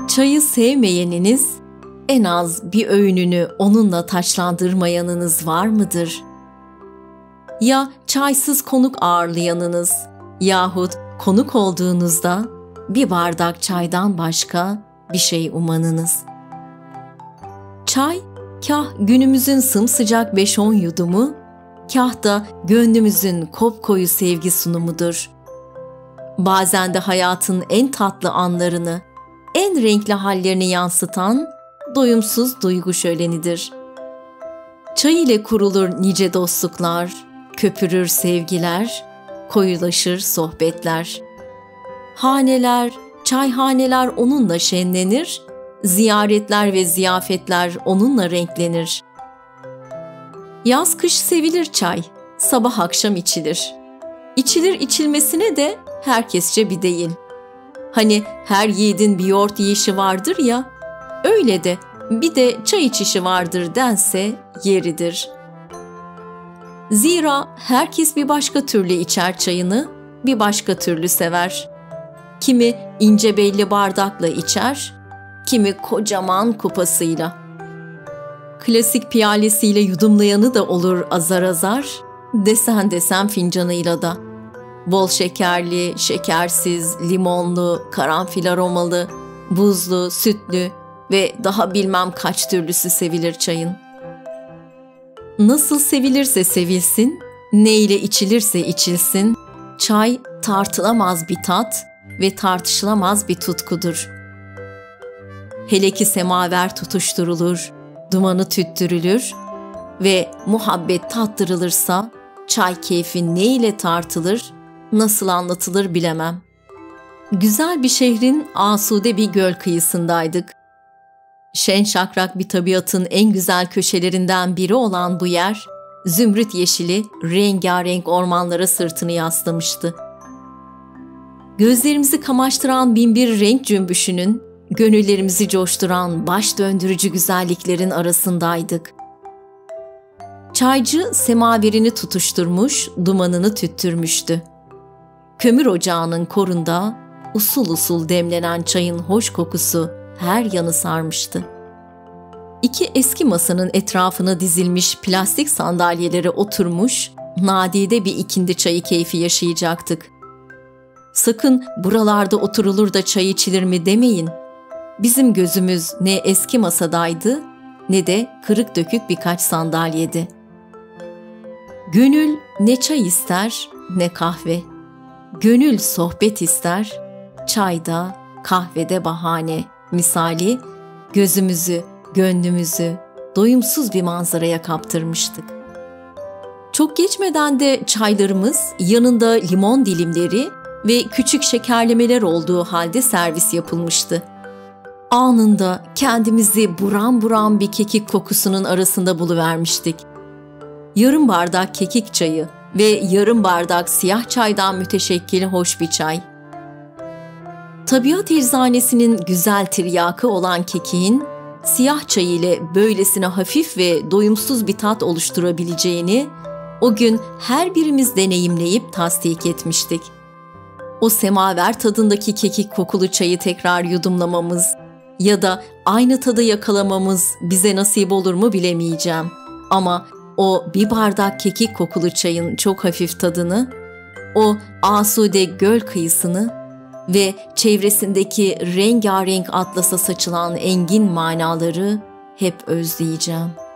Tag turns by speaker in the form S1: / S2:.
S1: Çayı sevmeyeniniz, en az bir öğününü onunla taçlandırmayanınız var mıdır? Ya çaysız konuk ağırlayanınız yahut konuk olduğunuzda bir bardak çaydan başka bir şey umanınız. Çay, kah günümüzün sımsıcak 5-10 yudumu, kah da gönlümüzün kopkoyu sevgi sunumudur. Bazen de hayatın en tatlı anlarını, en renkli hallerini yansıtan doyumsuz duygu şölenidir. Çay ile kurulur nice dostluklar, köpürür sevgiler, koyulaşır sohbetler. Haneler, çayhaneler onunla şenlenir, ziyaretler ve ziyafetler onunla renklenir. Yaz kış sevilir çay, sabah akşam içilir. İçilir içilmesine de herkesçe bir değil. Hani her yiğidin bir yoğurt yiyişi vardır ya, öyle de bir de çay içişi vardır dense yeridir. Zira herkes bir başka türlü içer çayını, bir başka türlü sever. Kimi ince belli bardakla içer, kimi kocaman kupasıyla. Klasik piyalesiyle yudumlayanı da olur azar azar, desen desen fincanıyla da. Bol şekerli, şekersiz, limonlu, karanfil aromalı, buzlu, sütlü ve daha bilmem kaç türlüsü sevilir çayın. Nasıl sevilirse sevilsin, ne ile içilirse içilsin, çay tartılamaz bir tat ve tartışılamaz bir tutkudur. Hele ki semaver tutuşturulur, dumanı tüttürülür ve muhabbet tattırılırsa, çay keyfi ne ile tartılır, nasıl anlatılır bilemem. Güzel bir şehrin asude bir göl kıyısındaydık. Şen şakrak bir tabiatın en güzel köşelerinden biri olan bu yer, zümrüt yeşili rengarenk ormanlara sırtını yaslamıştı. Gözlerimizi kamaştıran binbir renk cümbüşünün, gönüllerimizi coşturan baş döndürücü güzelliklerin arasındaydık. Çaycı semaverini tutuşturmuş, dumanını tüttürmüştü. Kömür ocağının korunda usul usul demlenen çayın hoş kokusu her yanı sarmıştı. İki eski masanın etrafına dizilmiş plastik sandalyelere oturmuş, nadide bir ikindi çayı keyfi yaşayacaktık. Sakın buralarda oturulur da çay içilir mi demeyin. Bizim gözümüz ne eski masadaydı ne de kırık dökük birkaç sandalyede. Gönül ne çay ister ne kahve. Gönül sohbet ister, çayda, kahvede bahane. Misali gözümüzü, gönlümüzü doyumsuz bir manzaraya kaptırmıştık. Çok geçmeden de çaylarımız yanında limon dilimleri ve küçük şekerlemeler olduğu halde servis yapılmıştı. Anında kendimizi buram buram bir kekik kokusunun arasında buluvermiştik. Yarım bardak kekik çayı ve yarım bardak siyah çaydan müteşekkil hoş bir çay. Tabiat eczanesinin güzel tiryakı olan kekiğin siyah çay ile böylesine hafif ve doyumsuz bir tat oluşturabileceğini o gün her birimiz deneyimleyip tasdik etmiştik. O semaver tadındaki kekik kokulu çayı tekrar yudumlamamız ya da aynı tadı yakalamamız bize nasip olur mu bilemeyeceğim. Ama o bir bardak kekik kokulu çayın çok hafif tadını, o asude göl kıyısını ve çevresindeki rengarenk atlasa saçılan engin manaları hep özleyeceğim.